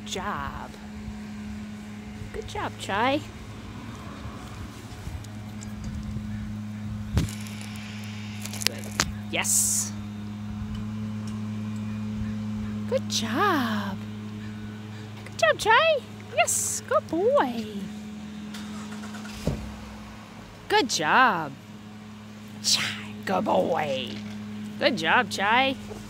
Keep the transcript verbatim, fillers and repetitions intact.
Good job. Good job, Chai. Good. Yes. Good job. Good job, Chai. Yes, good boy. Good job. Chai, good boy. Good job, Chai.